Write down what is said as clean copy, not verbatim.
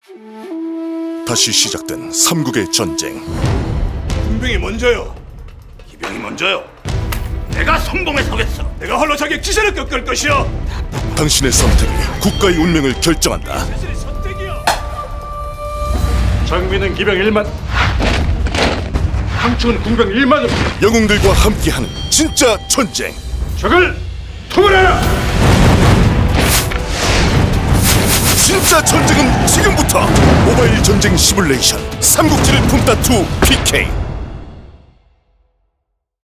다시 시작된 삼국의 전쟁. 군병이 먼저요. 기병이 먼저요. 내가 선봉에 서겠어. 내가 홀로 자기 기세를 꺾을 것이요. 당신의 선택이 국가의 운명을 결정한다. 자신의 선택이요. 장비는 기병 1만, 황충은 군병 1만으로 영웅들과 함께하는 진짜 전쟁. 적을 통일하라! 진짜 전쟁은 지금부터. 모바일 전쟁 시뮬레이션 삼국지를 품다 2 PK.